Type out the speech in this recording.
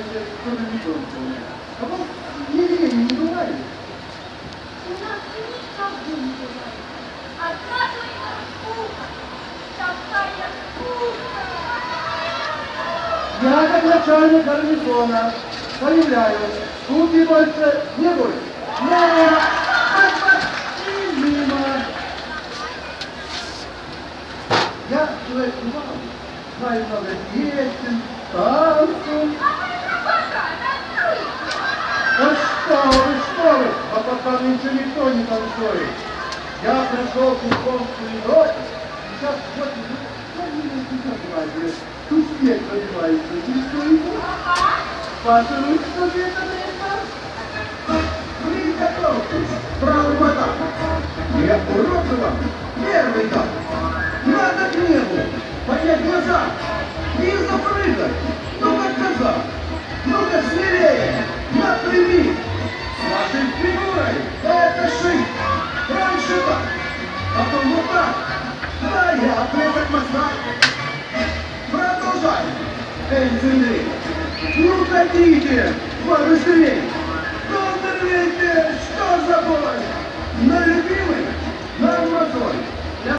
если кто-то не громко у меня. А вот не бывает. У нас никого не бывает. Одна только скука. Такая скука. Я, как начальник гарнизона, заявляю, скуки больше не будет. Нет! И мимо. Я человек умный, знаю много песен, танцев. Да что вы, а пока нынче никто не танцует. Я пришел к Кубковскую Европу, сейчас вот тут снег пробивается, чувствуете? Ваши руки что это это? Приготовьтесь, правый бока. Я уроджу вам первый этап. Надо к небу, поднять глаза и запрыгать. Ну-ка, коза, ну-ка, смелее, напрями. С вашей фигурой это шик. Раньше так, потом вот так. Да, я отрезок моста. Продолжаем. Эй, земли, ну хотите, побыстрее.